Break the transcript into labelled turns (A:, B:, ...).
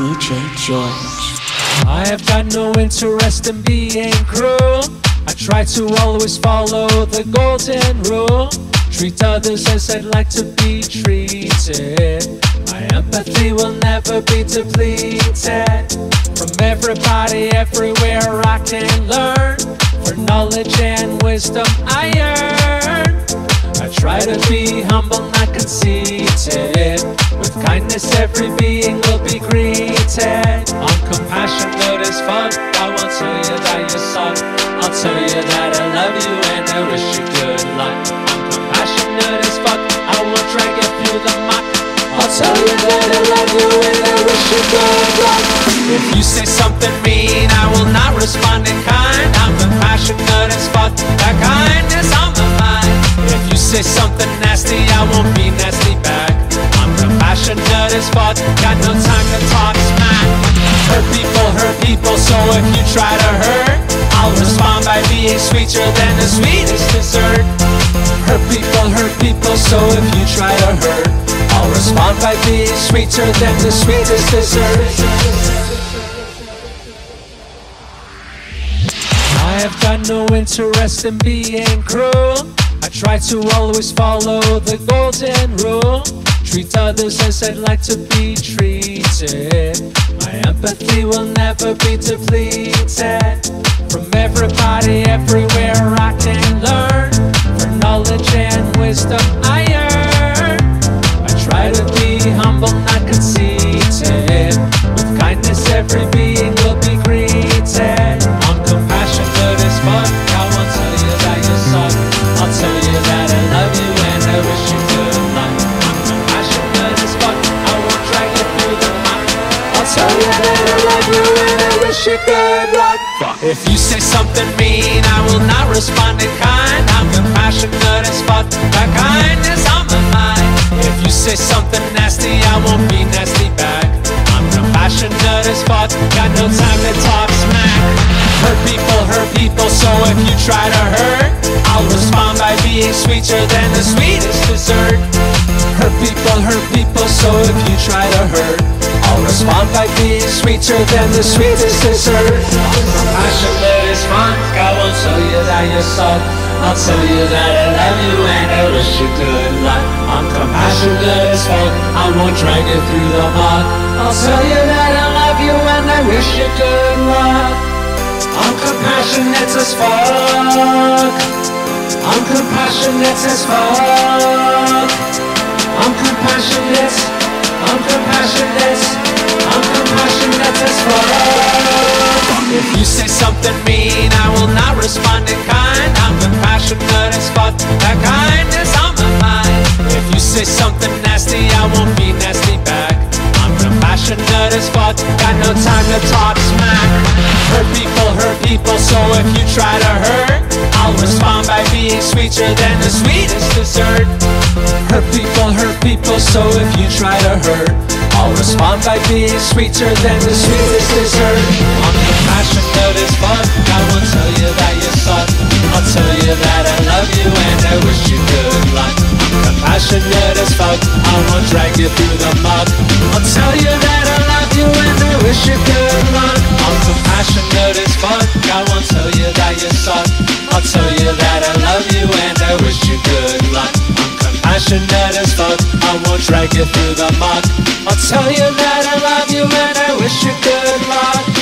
A: DJ George.
B: I have got no interest in being cruel. I try to always follow the golden rule. Treat others as I'd like to be treated. My empathy will never be depleted. From everybody, everywhere I can learn. For knowledge and wisdom I yearn. I try to be humble, not conceited. With kindness every being will be greeted. I'm compassionate as fuck. I won't tell you that you suck. I'll tell you that I love you and I wish you good luck. I'm compassionate as fuck. I won't drag you through the muck. I'll tell you that I love you and I wish you good luck. If you say something mean, I will not respond in kind. I'm compassionate as fuck. That kindness on my mind. If you say something nasty, I won't be nasty back. I'm compassionate as fuck. Got no time to talk smack. Hurt people, so if you try to hurt, I'll respond by being sweeter than the sweetest dessert. Hurt people, so if you try to hurt, I'll respond by being sweeter than the sweetest dessert. I have got no interest in being cruel. I try to always follow the golden rule. Treat others as I'd like to be treated. My empathy will never be depleted. From everybody, everywhere I can learn. For knowledge and wisdom I yearn. I try to be humble, not conceited. With kindness every being will be greeted. I'm compassionate as fuck. I won't tell you that you suck. I'll tell you that I love you and I wish you good luck. I'm compassionate as fuck. I won't drag you through the muck. I'll tell you that I love you and I wish you good luck. If you say something mean, I will not respond in kind. I'm compassionate as fuck. That kindness on my mind. If you say something nasty, I won't be nasty back. I'm compassionate as fuck. Got no time to talk smack. Hurt people, so if you try to hurt, I'll respond by being sweeter than the sweetest dessert. Hurt people, so if you try to hurt, I'll respond by being sweeter than the sweetest dessert. I'm compassionate as fuck. I won't tell you that you suck. I'll tell you that I love you and I wish you good luck. I'm compassionate as fuck. I won't drag you through the muck. I'll tell you that I love you and I wish you good luck. I'm compassionate as fuck. I'm compassionate as fuck. I'm compassionate. I'm compassionate. I'm compassionate as fuck. If you say something mean, I will not respond in kind. I'm compassionate as fuck. That kindness on my mind. If you say something nasty, I won't be nasty back. I'm compassionate as fuck. Got no time to talk smack. Hurt people, so if you try to hurt, I'll respond by being sweeter than the sweetest dessert. Hurt people, so if you try to hurt, I'll respond by being sweeter than the sweetest dessert. I'm compassionate as fuck. I won't tell you that you suck. I'll tell you that I love you and I wish you good luck. I'm compassionate as fuck. I won't drag you through the muck. I'll tell you that I love you and I wish you good luck. I'm compassionate as fuck. I won't tell you that you suck. I'll tell you that I love you and I wish you good luck. I'm compassionate as fuck. I won't drag you through the muck. I'll tell you that I love you and I wish you good luck.